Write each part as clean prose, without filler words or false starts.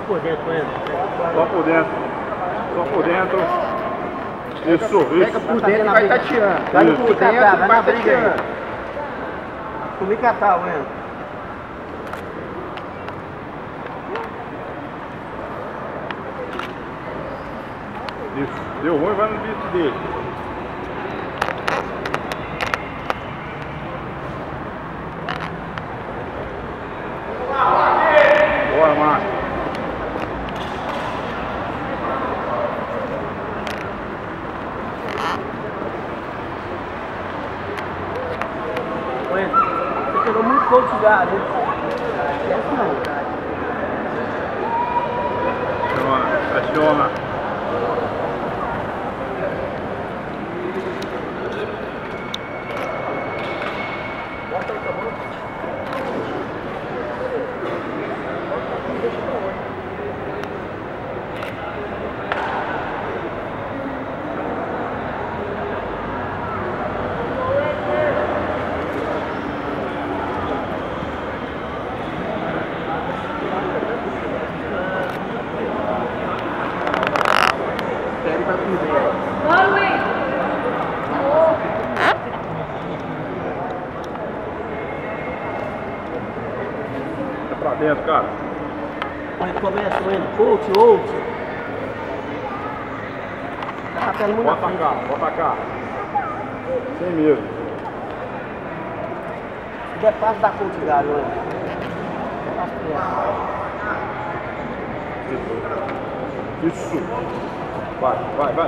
por dentro, Enzo. Só por dentro. Só por dentro. Isso. Pega por dentro e vai tateando. Vai por dentro, vai tateando. Comigo catar, Enzo. Isso. Deu ruim, vai no bicho dele. Bora, Márcio. Você pegou muito pouco de cigarro, né? Pressiona. Bota aí, tá bom? Tá pra dentro, cara. Olha, começa, Enzo. Out. Tá rapendo muito Bota cá, bota cá. Sem medo. Se der fácil, dá coach, galho, Enzo. Isso. Vai.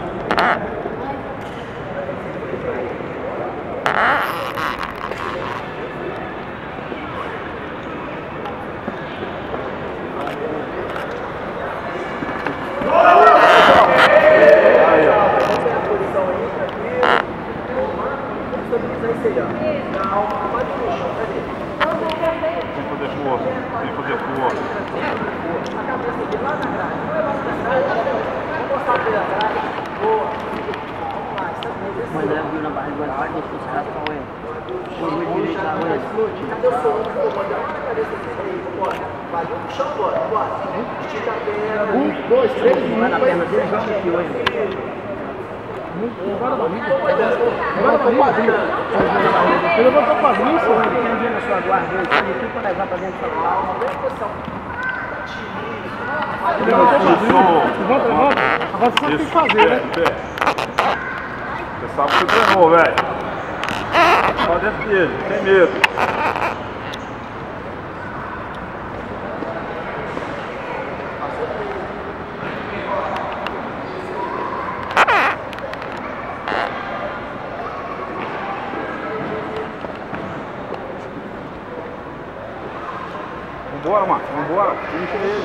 Tem que fazer força. A cabeça dele lá na grade. Não é lá na grade. Vamos mostrar pra ele atrás. Boa. Vamos lá. Mas é, viu na barriga, vai deixar os caras pra ele. Foi muito direito lá, mas... Cadê o som? Pode dar uma na cabeça dele. Bora. Vai, chão, bora. Estica a perna. 1, 2, 3, vai na perna dele, joga aqui hoje. Agora o quadrinho. Ele levantou o quadrinho, senhor. Ele tem um dia na sua guarda, ele sabe tudo para levar para dentro da calma. Ele levantou o quadrinho. Levanta. Agora você sabe o que fazer, né? Você sabe que você treinou, velho. Só dentro dele, sem medo. Vambora, Marcos, vambora. Puxa ele.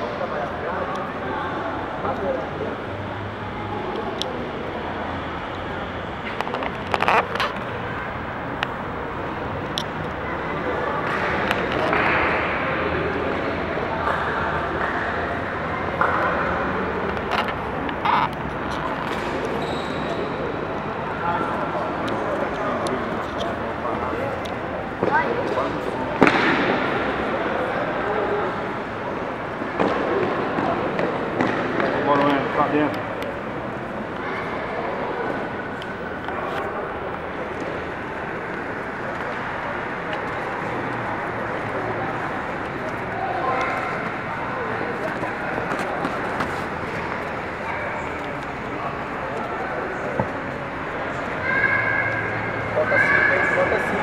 Pra dentro. Bota assim.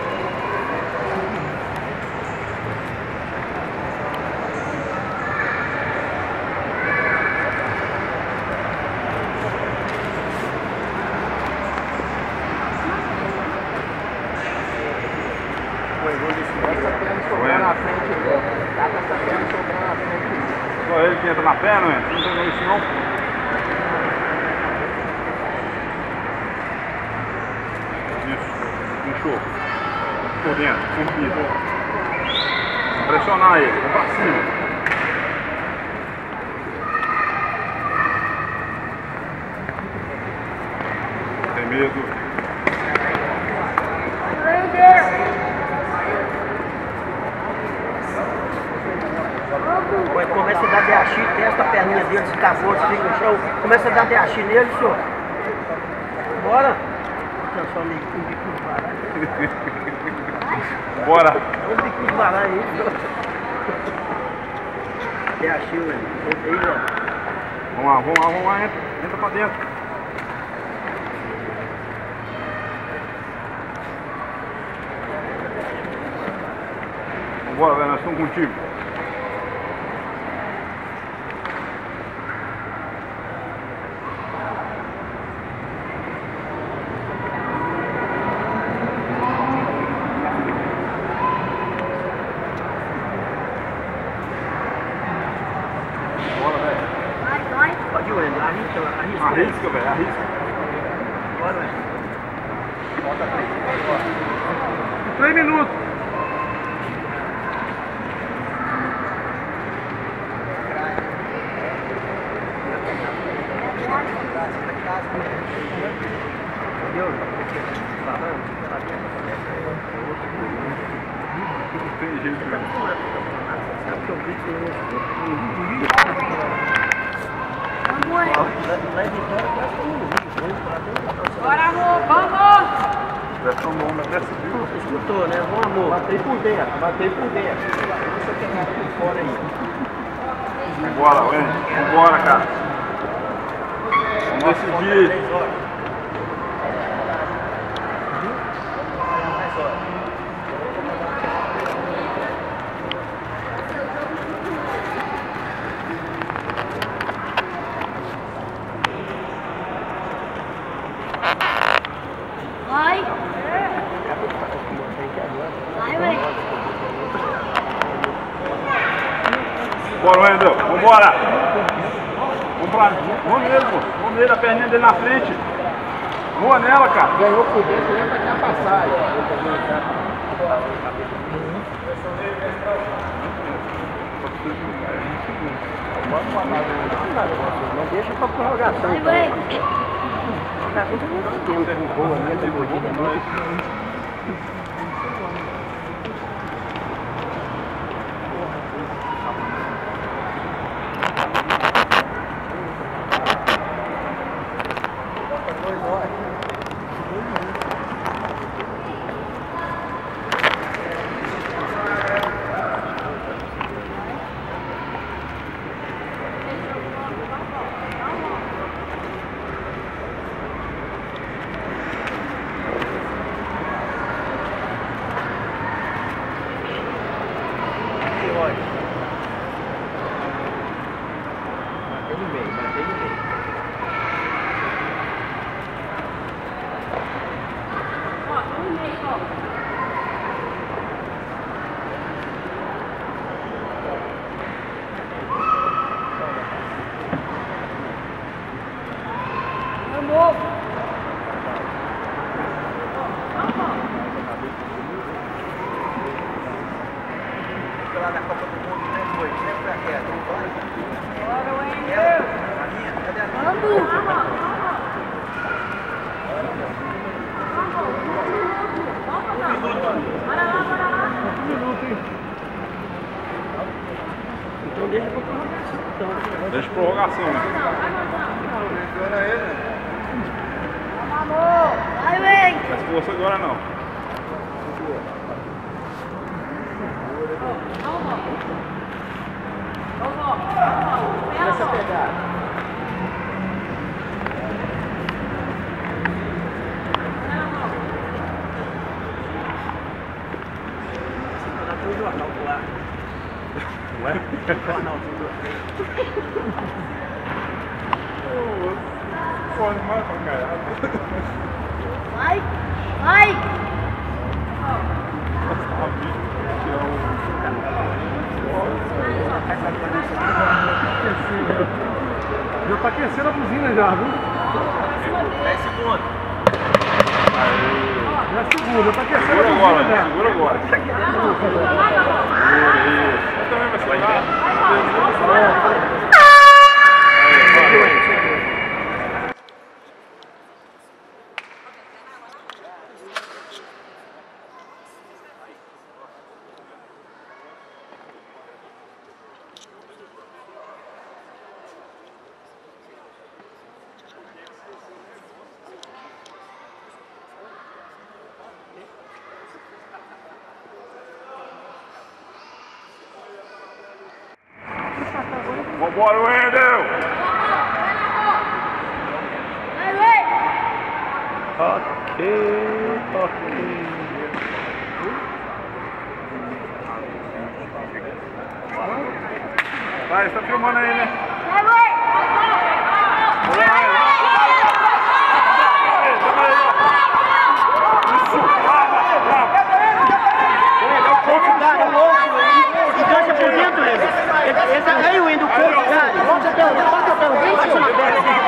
Só ele que entra na perna, né? Não tem isso não. Isso, puxou. Por dentro, sentido. Pressionar ele, vamos pra cima. Tem medo. Começa a dar perninha dele, se acabou, se fica no chão, começa a dar DH nele, senhor. Bora. Transforma em biquinho de baralho. Bora. É um biquinho de baralho aí, senhor. DH, velho. Entra aí, velho. Vamos lá, entra pra dentro. Vambora, velho, nós estamos contigo. Bora, velho. Pode ir, Wendel. Arrisca, velho, arrisca. Bora, velho. Bota 3. Bora. 3 minutos. Não tem jeito, velho. Bora, amor, vamos! Pressão no ombro até subiu. Escutou, né? Vamos, amor. Batei por dentro. Você pegar por fora aí. Vambora, Wendel. Vambora, cara. Vamos decidir. Vai! Vai, velho! Bora, Wendel. Vambora. Vamos nele, pô. Vamos nele, a perninha dele na frente. Boa nela, cara. Ganhou por dentro, lembra que a passagem. Não deixa pra prorrogação. Vai, velho! Tá muito tempo, boa, né? Da corrida. Mantém no meio. Ó, no meio, ó. Vamos! Lá da Copa do Mundo, né? Foi, sempre aqui, Bora, Wendel! cadê a minha? Vamos! Bora lá! Então deixa pra prorrogação. Deixa prorrogação, né? Vai, vem! Faz força agora não. Começa a pegar. Tá com o jornal do ar. Ué? Jornalzinho do ar. Pode mais pra caralho. Vai! Vai! Já tá aquecendo a buzina já, viu? 10 segundos. Já segura, já tá aquecendo Segura a agora, buzina já. segura agora. Segura isso. Eu também vai segurar. Vambora, Wendel! Highway! Ok. Vai, você tá filmando aí, né? Highway! Engancha por dentro, ele. Aí o Wendel, o corpo, cara. Bota o pé, deixa na perna.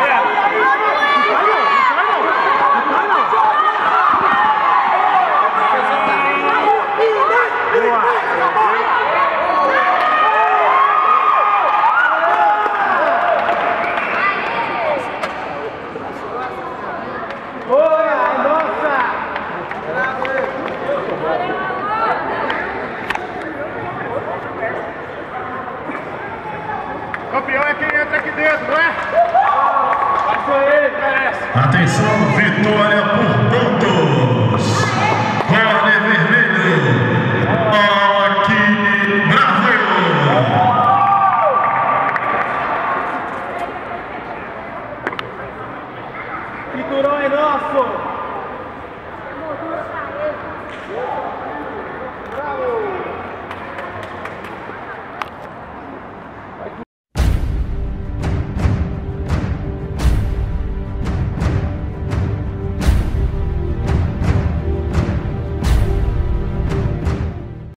Campeão é quem entra aqui dentro, não é? Atenção, vitória por pontos. Corner vermelho. Aqui, Brasil. Cinturão é nosso! Moldura pra ele.